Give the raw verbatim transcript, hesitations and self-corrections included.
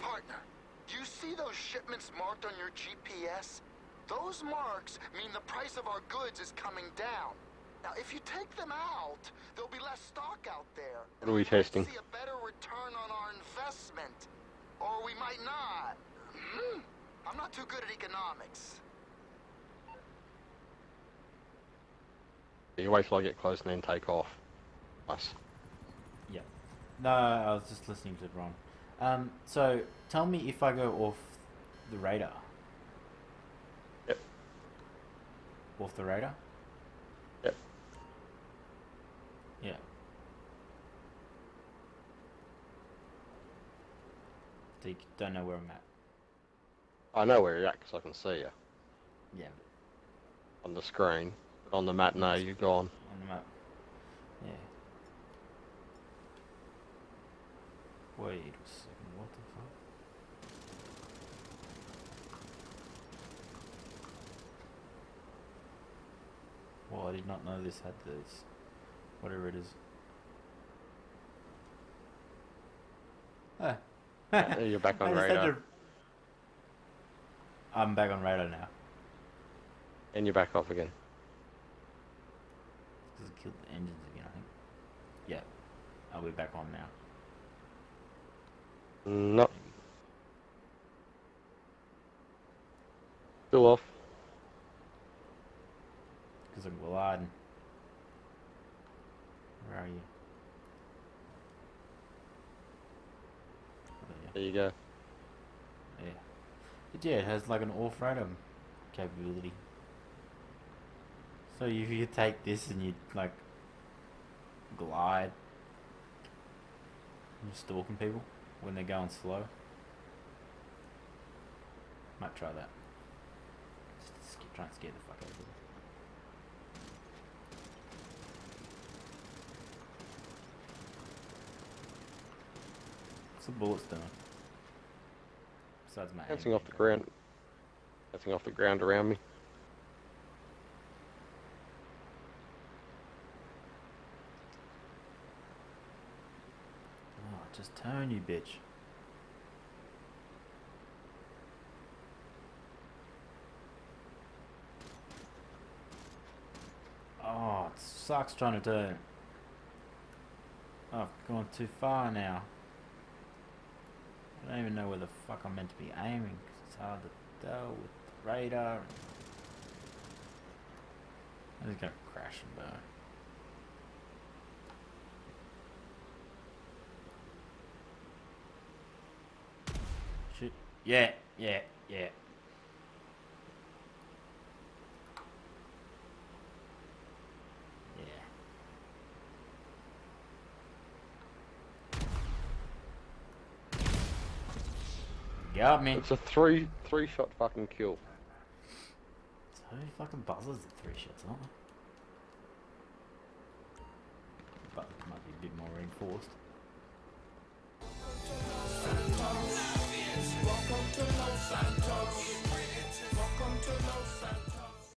Partner, you see those shipments marked on your G P S? Those marks mean the price of our goods is coming down. Now, if you take them out, there'll be less stock out there. What are we testing? See a better return on our investment. Or we might not. Hmm? I'm not too good at economics. You wait till I get close and then take off. Nice. Yeah. No, I was just listening to Ron. Um, so, tell me if I go off the radar. Yep. Off the radar? Yep. Yeah. So you don't know where I'm at? I know where you're at because I can see you. Yeah. On the screen. But on the map, no, you're gone. On the map. Yeah. Wait a second, what the fuck? Well, I did not know this had this. Whatever it is. Ah. Yeah, you're back on I just had radar. to- I'm back on radar now. And you're back off again. Because it killed the engines again, I think. Yeah. I'll be back on now. Nope. Still off. Because I'm gliding. Where are you? Oh, yeah. There you go. Yeah. But yeah, it has like an off-roader capability. So if you take this and you like glide, you're stalking people when they're going slow. Might try that. Just sca- try and scare the fuck out of them. What's the bullets doing? Besides my Bouncing aim off the being ground. Bouncing off the ground around me. Oh, just turn, you bitch. Oh, it sucks trying to turn. Oh, I've gone too far now. I don't even know where the fuck I'm meant to be aiming, because it's hard to tell with the radar. I'm just gonna crash and burn. Shit. Yeah, yeah, yeah. Yeah. Got me. It's a three three shot fucking kill. So many fucking buzzers at three shots, aren't they? But it might be a bit more reinforced. Welcome to Los Santos. Welcome to Los Santos.